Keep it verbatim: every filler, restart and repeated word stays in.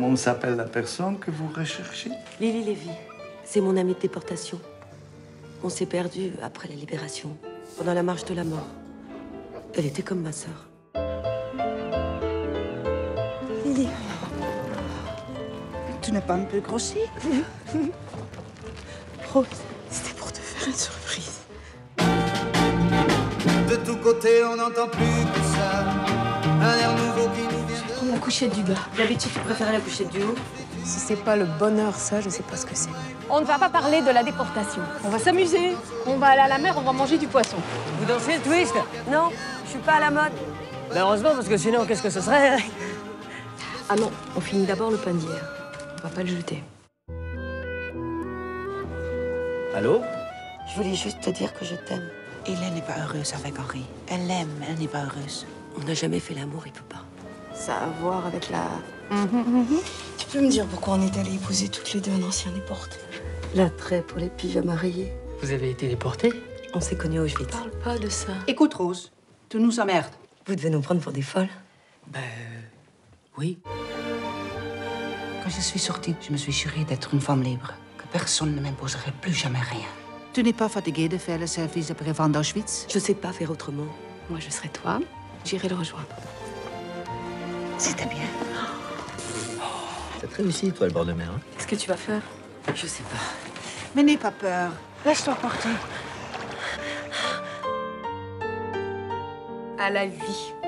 Comment s'appelle la personne que vous recherchez? Lily Lévy. C'est mon amie de déportation. On s'est perdus après la libération, pendant la marche de la mort. Elle était comme ma sœur. Lily, tu n'es pas un peu grossi? Rose, c'était pour te faire une surprise. De tous côtés, on n'entend plus que ça. Un air nouveau qui nous vient de... La couchette du bas. d'habitude, tu préférais la couchette du haut? Si c'est pas le bonheur, ça, je sais pas ce que c'est. On ne va pas parler de la déportation. On va s'amuser. On va aller à la mer, on va manger du poisson. Vous dansez le twist? Non, je suis pas à la mode. Ben heureusement, parce que sinon, qu'est-ce que ce serait? Ah non, on finit d'abord le pain d'hier. On va pas le jeter. Allô? Je voulais juste te dire que je t'aime. Hélène n'est pas heureuse avec Henri. Elle l'aime, mais elle n'est pas heureuse. On n'a jamais fait l'amour, il peut pas. Ça a à voir avec la... Tu peux me dire pourquoi on est allés épouser toutes les deux un ancien déporté? L'attrait pour les pyjamas rayés. Vous avez été déporté? On s'est connus à Auschwitz. Parle pas de ça. Écoute, Rose, tu nous emmerdes. Vous devez nous prendre pour des folles. Ben... oui. Quand je suis sortie, je me suis jurée d'être une femme libre. Que personne ne m'imposerait plus jamais rien. Tu n'es pas fatiguée de faire le service après-vente d'Auschwitz? Je sais pas faire autrement. Moi, je serai toi. J'irai le rejoindre. C'était bien. C'est très réussi, toi, le bord de mer. Hein? Qu'est-ce que tu vas faire? Je sais pas. Mais n'aie pas peur. Laisse-toi porter. À la vie.